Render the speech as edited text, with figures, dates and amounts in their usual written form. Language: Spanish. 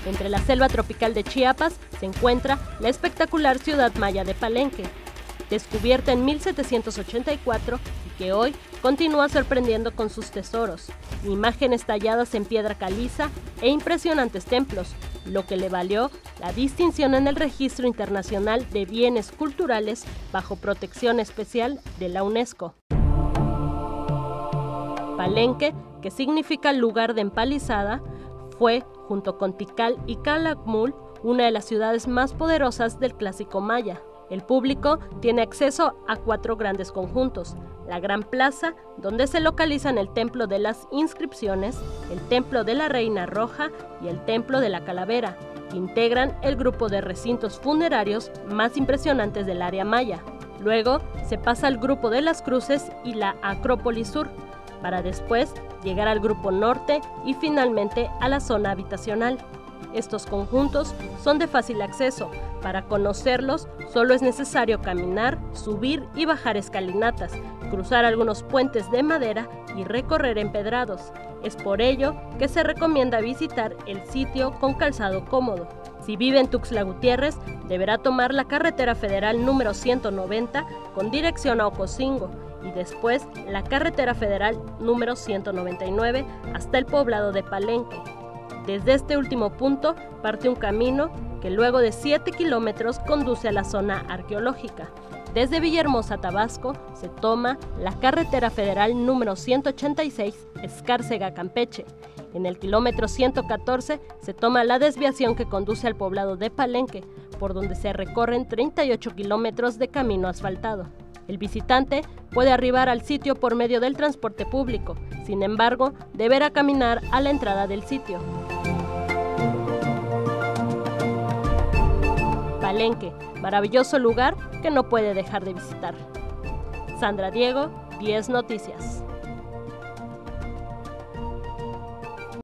Entre la selva tropical de Chiapas se encuentra la espectacular ciudad maya de Palenque, descubierta en 1784 y que hoy continúa sorprendiendo con sus tesoros, imágenes talladas en piedra caliza e impresionantes templos, lo que le valió la distinción en el Registro Internacional de Bienes Culturales bajo protección especial de la UNESCO. Palenque, que significa lugar de empalizada, fue, junto con Tikal y Calakmul, una de las ciudades más poderosas del clásico maya. El público tiene acceso a 4 grandes conjuntos: la Gran Plaza, donde se localizan el Templo de las Inscripciones, el Templo de la Reina Roja y el Templo de la Calavera, que integran el grupo de recintos funerarios más impresionantes del área maya. Luego se pasa al grupo de las Cruces y la Acrópolis Sur, para después llegar al grupo norte y finalmente a la zona habitacional. Estos conjuntos son de fácil acceso. Para conocerlos solo es necesario caminar, subir y bajar escalinatas, cruzar algunos puentes de madera y recorrer empedrados. Es por ello que se recomienda visitar el sitio con calzado cómodo. Si vive en Tuxtla Gutiérrez, deberá tomar la carretera federal número 190 con dirección a Ocosingo y después la carretera federal número 199 hasta el poblado de Palenque. Desde este último punto parte un camino que luego de 7 kilómetros conduce a la zona arqueológica. Desde Villahermosa, Tabasco, se toma la carretera federal número 186 Escárcega-Campeche. En el kilómetro 114 se toma la desviación que conduce al poblado de Palenque, por donde se recorren 38 kilómetros de camino asfaltado. El visitante puede arribar al sitio por medio del transporte público, sin embargo, deberá caminar a la entrada del sitio. Palenque, maravilloso lugar que no puede dejar de visitar. Sandra Diego, 10 Noticias.